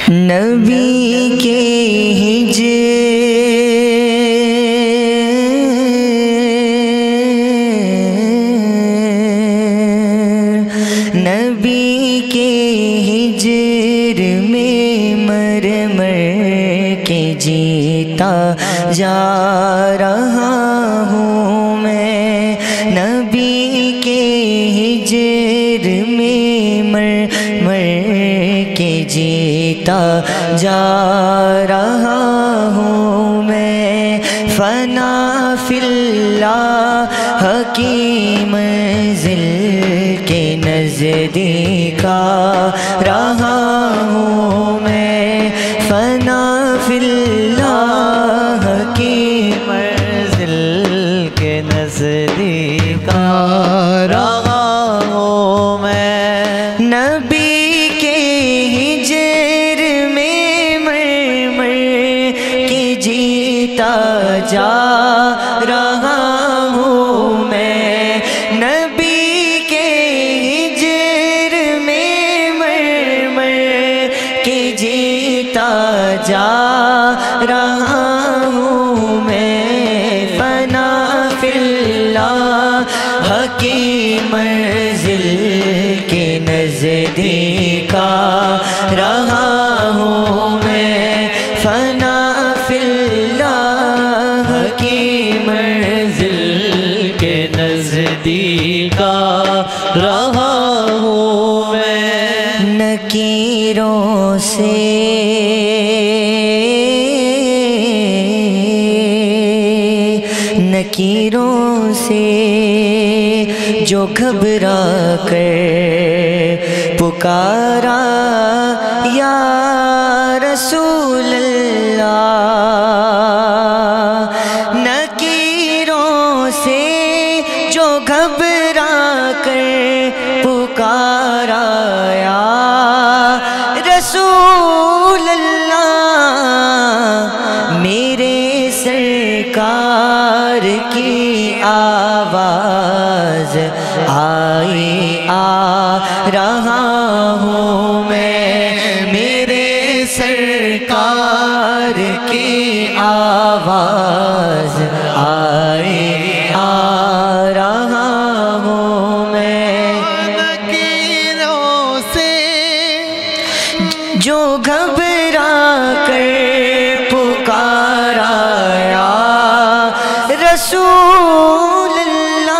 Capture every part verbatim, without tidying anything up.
نبی کے ہجر نبی کے ہجر میں مر مر کے جیتا جا رہا ہوں میں، نبی کے ہجر میں مر مر کے جیتا جا رہا ہوں میں، فنا فی اللہ کی منزل کے نزدیک آ رہا ہوں میں، فنا فی اللہ کی منزل کے نزدیک آ رہا ہوں میں، نبی کے ہجر میں مر مر کے جیتا جا رہا ہوں میں، نبی کے ہجر میں مر مر کے جیتا جا رہا ہوں میں، فنا فی اللہ کی منزل کے نزدیک آ رہا ہوں میں، فنا فی اللہ کی منزل کے نزدیک آ رہا ہوں میں، نکیروں سے نکیروں سے جو گھبرا کر پکارا یا رسول اللہ، نکیروں سے جو گھبرا کر پکارا یا رسول اللہ، میرے سرکار کی آواز آئی آ رہا ہوں میں، میرے سرکار کی آواز آئی آ رہا ہوں میں، نکیروں سے جو گھبرا کر پکارا یا رسول اللہ،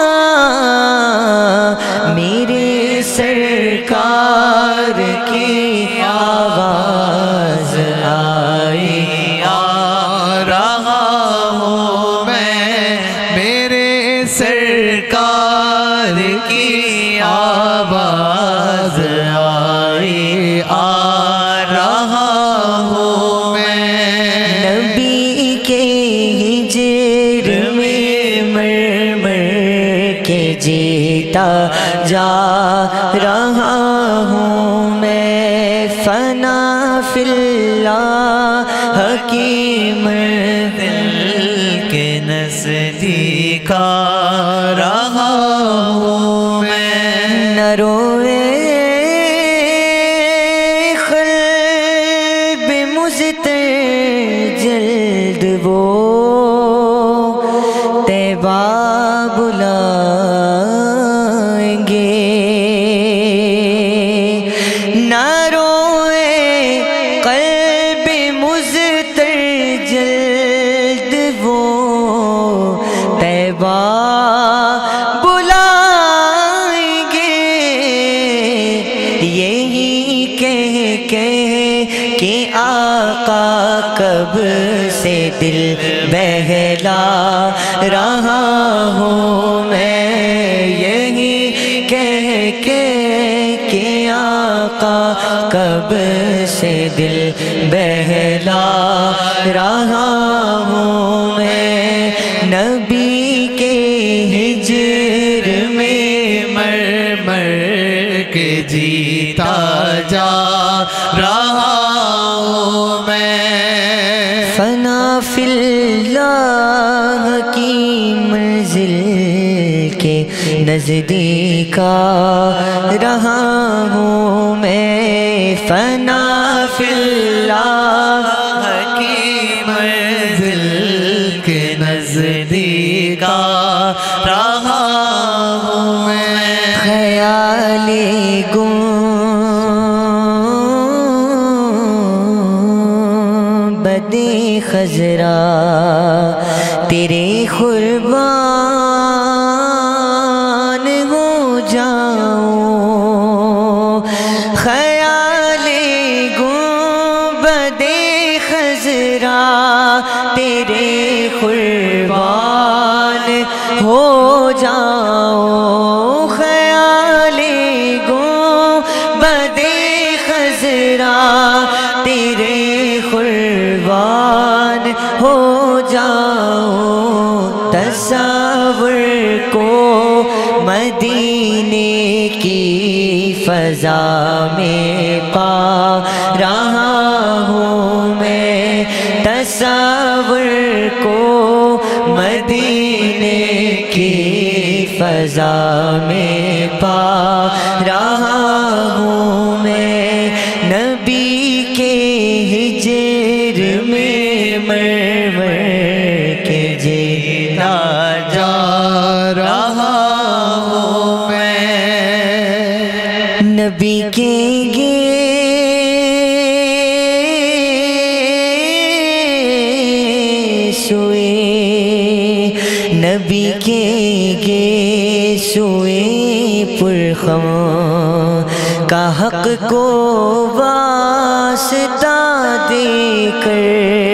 میرے سرکار کی آواز آئی آ رہا ہوں میں، میرے سرکار کی آواز آئی آ رہا ہوں میں، نبی کے ہجر میں مر مر کے جیتا جا رہا ہوں میں، فنا فی اللہ کی منزل کے نزدیک آ رہا ہوں میں، نہ روئے قلب مضطر جلد وہ طیبہ بلائیں گے، نہ روئے قلب مضطر جلد وہ طیبہ بلائیں گے، یہی کہہ کہہ کہ آقا کب سے دل بہلا رہا ہوں میں، یہی کہہ کہہ کہ آقا کب سے دل بہلا رہا ہوں میں، نبی کے ہجر میں مر مر کے جیتا جا رہا ہوں میں، فنا فی اللہ کی منزل کے نزدیک آ رہا ہوں میں، فنا فی اللہ گنبد خضرا تیرے قربان ہو جاؤں، خیال گنبد خضرا تیرے قربان ہو جاؤں، خیال گنبد خضرا تیرے قربان ہو جاؤں، تصور کو مدینے کی فضا میں پا رہا ہوں میں، تصور کو مدینے کی فضا میں پا رہا ہوں میں، نبی کے ہجر میں مر مر کے جیتا جا رہا ہوں میں، نبی کے سوئے نبی کے گے سوئے پرخم کا حق کو واسطہ دے کر،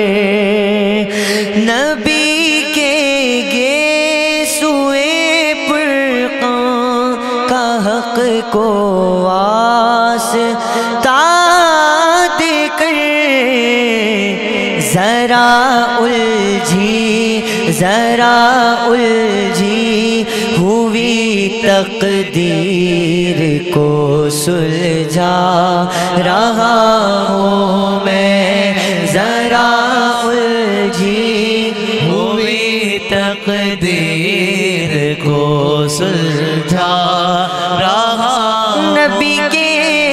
نبی کے گے سوئے پرخم کا حق کو واسطہ دے کر، ذرا الجھی ذرا الجھی ہوئی تقدیر کو سلجھا رہا ہوں میں، ذرا الجھی ہوئی تقدیر کو سلجھا رہا ہوں، نبی کے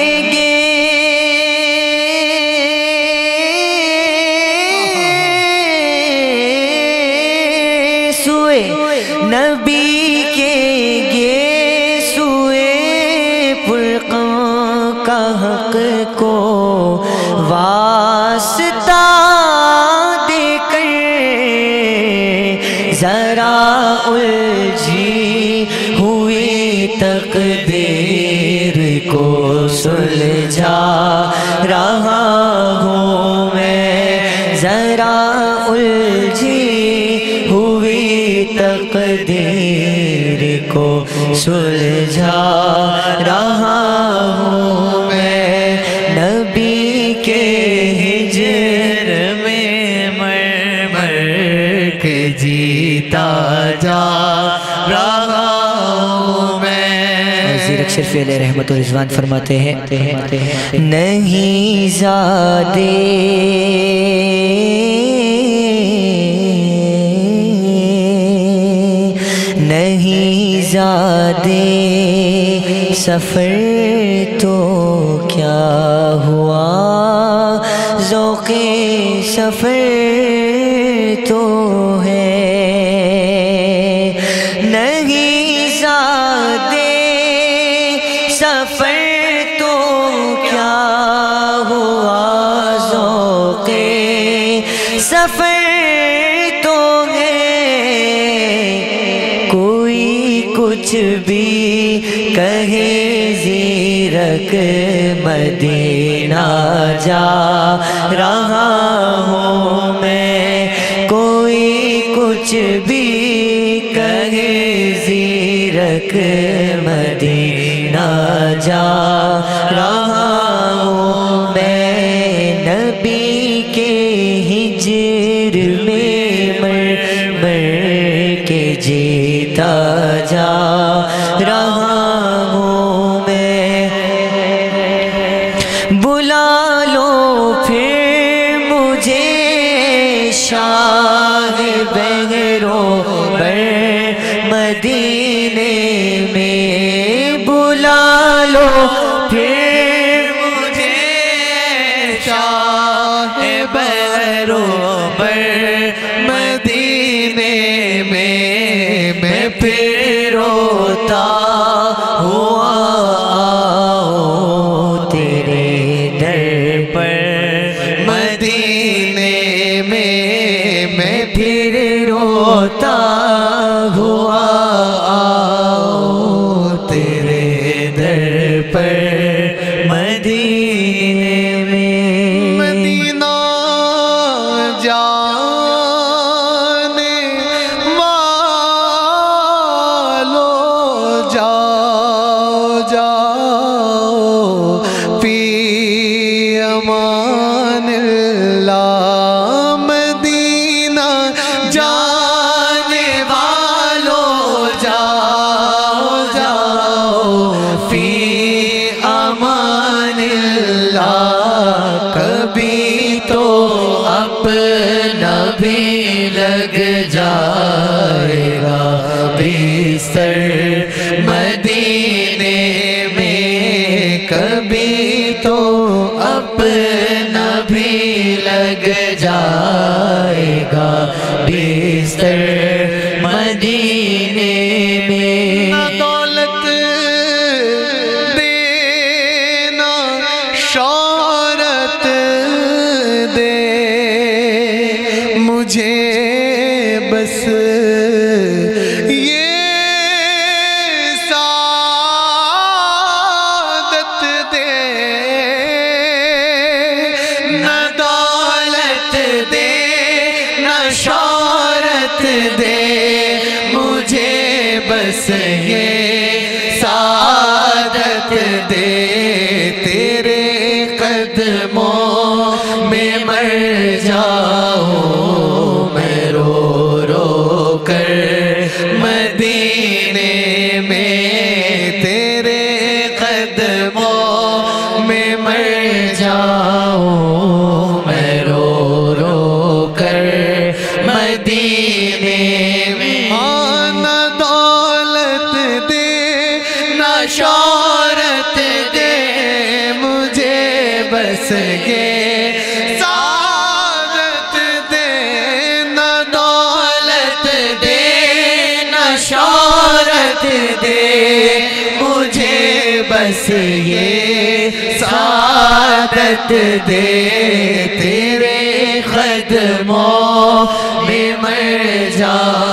نبی کے گے سوئے فرقوں کا حق کو واسطہ دے کر، ذرا الجھی ہوئی تقدیر کو سلجھا رہا ہوں میں، ذرا الجھی ہوئی تقدیر کو سلجھا رہا ہوں میں، نبی کے ہجر میں مر مر کے جیتا جا رہا ہوں میں۔ وزیر شریف علیہ رحمت و رضوان فرماتے ہیں نہیں زادے نہیں زادے سفر تو کیا ہوا، ذوق سفر تو ہے، نہیں زادے سفر تو کیا ہوا، ذوق سفر تو ہے، کچھ بھی کہے زیرک مدینہ جا رہا ہوں میں، کوئی کچھ بھی کہے زیرک مدینہ جا رہا ہوں میں، نبی کے ہجر میں مر مر کے جیتا جا رہا ہوں میں، بلا لو پھر مجھے شاہ بہرو بر مدینے میں، بلا لو پھر مجھے شاہ بہرو بر مدینے میں، میں پھر روتا ہوا تیرے در پر مدینے امان اللہ مدینہ جانے والوں جاؤ جاؤ فی امان اللہ کبھی تو اپنا بھی لگ جائے گا بستر مدینے میں کبھی تو اپنا بھی لگ جائے گا بستر مدینے میں نہ دولت دے نہ شہرت دے مجھے بس یہ سعادت دے نہ دولت دے نہ شہرت دے مجھے بس یہ سعادت دے تیرے قدموں میں مر جاؤں میں رو رو کر مدینے میں تیرے قدموں میں مر جاؤں میں رو رو کر مدینے میں ہاں نہ دولت دے نہ شہرت دے مجھے بس یہ سعادت دے نہ دولت دے نہ شہرت دے مجھے بس یہ سعادت دے تیرے قدموں میں مر جاؤں